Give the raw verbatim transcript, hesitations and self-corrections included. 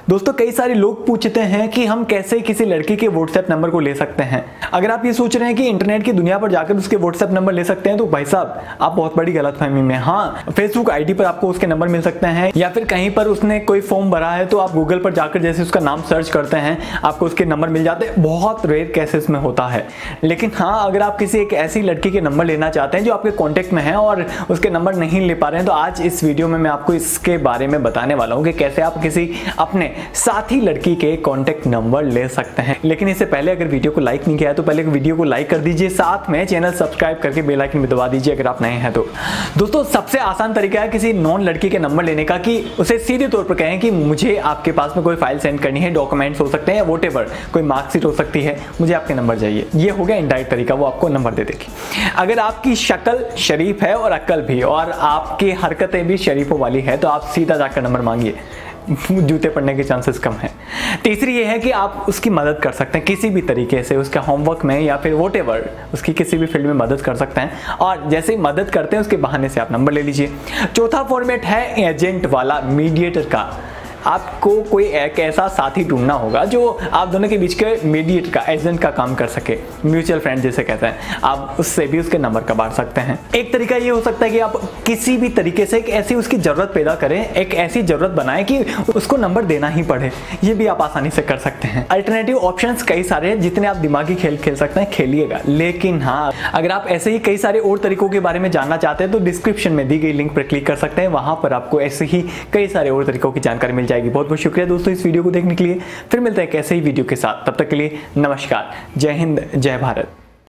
दोस्तों कई सारे लोग पूछते हैं कि हम कैसे किसी लड़की के व्हाट्सएप नंबर को ले सकते हैं। अगर आप ये सोच रहे हैं कि इंटरनेट की दुनिया पर जाकर उसके व्हाट्सएप नंबर ले सकते हैं तो भाई साहब आप बहुत बड़ी गलतफहमी में। हाँ, फेसबुक आईडी पर आपको उसके नंबर मिल सकते हैं या फिर कहीं पर उसने कोई फॉर्म भरा है तो आप गूगल पर जाकर जैसे उसका नाम सर्च करते हैं आपको उसके नंबर मिल जाते हैं। बहुत रेयर केसेस में होता है। लेकिन हाँ, अगर आप किसी एक ऐसी लड़की के नंबर लेना चाहते हैं जो आपके कॉन्टेक्ट में है और उसके नंबर नहीं ले पा रहे हैं तो आज इस वीडियो में मैं आपको इसके बारे में बताने वाला हूँ कि कैसे आप किसी अपने साथी लड़की के कॉन्टेक्ट नंबर ले सकते हैं। लेकिन इससे पहले अगर वीडियो को लाइक नहीं किया है तो पहले वीडियो को लाइक कर दीजिए, साथ में चैनल सब्सक्राइब करके बेल आइकन भी दबा दीजिए अगर आप नए हैं तो। दोस्तों सबसे आसान तरीका है किसी नॉन लड़की के नंबर लेने का कि उसे सीधे तौर पर कहें कि मुझे आपके पास में कोई फाइल सेंड करनी है, डॉक्यूमेंट्स हो सकते हैं, व्हाटएवर, कोई मार्कशीट हो सकती है, मुझे आपके नंबर चाहिए। ये हो गया इनडायरेक्ट तरीका, वो आपको नंबर दे देगी। अगर आपकी शक्ल शरीफ है और अक्ल भी और आपकी हरकतें भी शरीफों वाली है तो आप सीधा जाकर नंबर मांगिए, जूते पड़ने के चांसेस कम हैं। तीसरी ये है कि आप उसकी मदद कर सकते हैं किसी भी तरीके से, उसका होमवर्क में या फिर व्हाटएवर, उसकी किसी भी फील्ड में मदद कर सकते हैं और जैसे ही मदद करते हैं उसके बहाने से आप नंबर ले लीजिए। चौथा फॉर्मेट है एजेंट वाला, मीडिएटर का। आपको कोई एक ऐसा साथी ढूंढना होगा जो आप दोनों के बीच के मीडिएट का, एजेंट का काम कर सके, म्यूचुअल फ्रेंड जैसे कहते हैं। आप उससे भी उसके नंबर का बांट सकते हैं। एक तरीका ये हो सकता है कि आप किसी भी तरीके से एक ऐसी उसकी जरूरत पैदा करें, एक ऐसी जरूरत बनाएं कि उसको नंबर देना ही पड़े। ये भी आप आसानी से कर सकते हैं। अल्टरनेटिव ऑप्शंस कई सारे हैं, जितने आप दिमागी खेल खेल सकते हैं खेलिएगा। लेकिन हाँ, अगर आप ऐसे ही कई सारे और तरीकों के बारे में जानना चाहते हैं तो डिस्क्रिप्शन में दी गई लिंक पर क्लिक कर सकते हैं। वहां पर आपको ऐसे ही कई सारे और तरीकों की जानकारी मिल जाएगी। बहुत बहुत शुक्रिया दोस्तों इस वीडियो को देखने के लिए। फिर मिलते हैं एक ऐसे ही वीडियो के साथ, तब तक के लिए नमस्कार, जय हिंद, जय भारत।